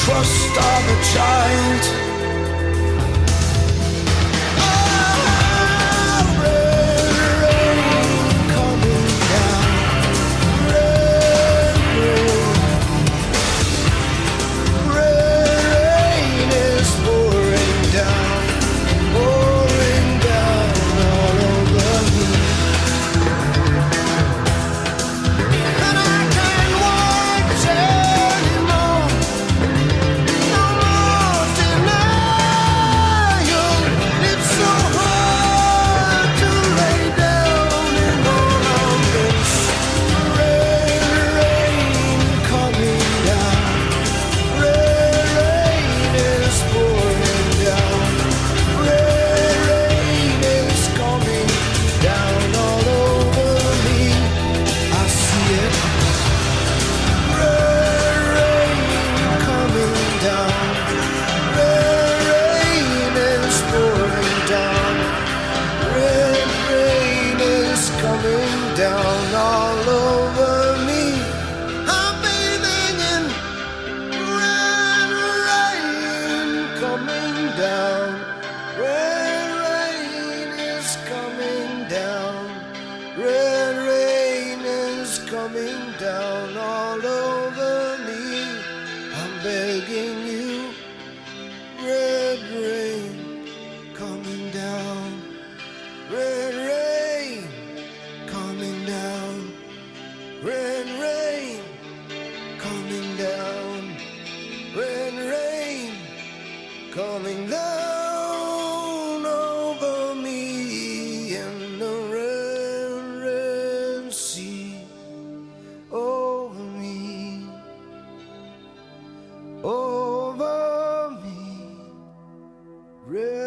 trust of a child. Down all over me, I'm bathing in red rain coming down. Red rain is coming down. Red rain is coming down all over me. I'm begging you, red rain coming down. Red rain coming down, red rain coming down, red rain coming down over me in the red, red sea, over me, over me, red.